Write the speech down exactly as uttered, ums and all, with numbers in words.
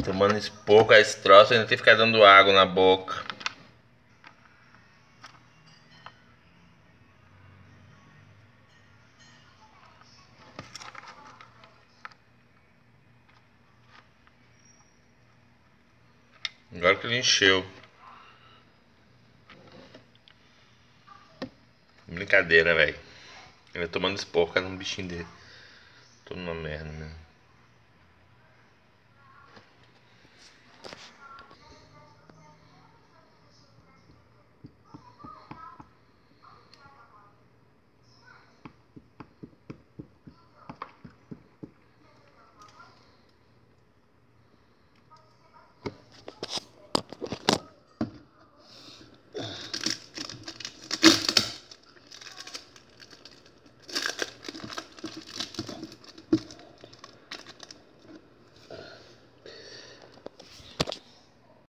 Tomando esse pouco, esse troço, ainda tem que ficar dando água na boca. Agora que ele encheu. Brincadeira, velho. Ele tomando esse pouco, cada um bichinho dele. Tô numa merda, né?